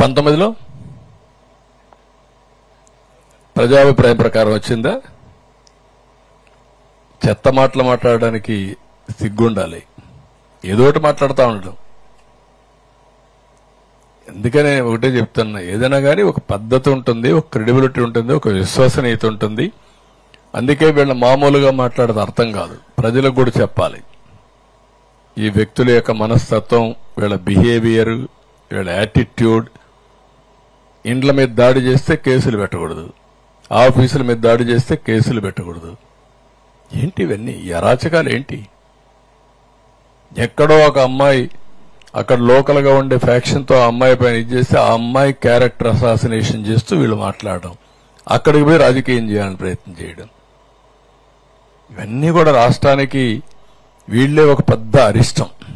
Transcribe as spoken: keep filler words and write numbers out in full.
పంతొమ్మిదిలో ప్రజాభిప్రాయం ప్రకారం వచ్చిందా? చెత్త మాటలు మాట్లాడడానికి సిగ్గుండాలి, ఏదో ఒకటి మాట్లాడుతూ ఉండడం. అందుకనే ఒకటే చెప్తున్నా, ఏదైనా కానీ ఒక పద్ధతి ఉంటుంది, ఒక క్రెడిబిలిటీ ఉంటుంది, ఒక విశ్వసనీయత ఉంటుంది. అందుకే వీళ్ళ మామూలుగా మాట్లాడేది అర్థం కాదు, ప్రజలకు కూడా చెప్పాలి. ఈ వ్యక్తుల యొక్క మనస్తత్వం, వీళ్ళ బిహేవియర్, వీళ్ళ యాటిట్యూడ్. ఇండ్ల మీద దాడి చేస్తే కేసులు పెట్టకూడదు, ఆఫీసుల మీద దాడి చేస్తే కేసులు పెట్టకూడదు. ఏంటి ఇవన్నీ? ఈ అరాచకాలు ఏంటి? ఎక్కడో ఒక అమ్మాయి అక్కడ లోకల్ గా ఉండే ఫ్యాక్షన్ తో ఆ అమ్మాయి పైన ఇది చేస్తే ఆ అమ్మాయి క్యారెక్టర్ అసాసినేషన్ చేస్తూ వీళ్ళు మాట్లాడడం, అక్కడికి పోయి రాజకీయం చేయాలని ప్రయత్నం చేయడం, ఇవన్నీ కూడా రాష్ట్రానికి వీళ్లే ఒక పెద్ద అరిష్టం.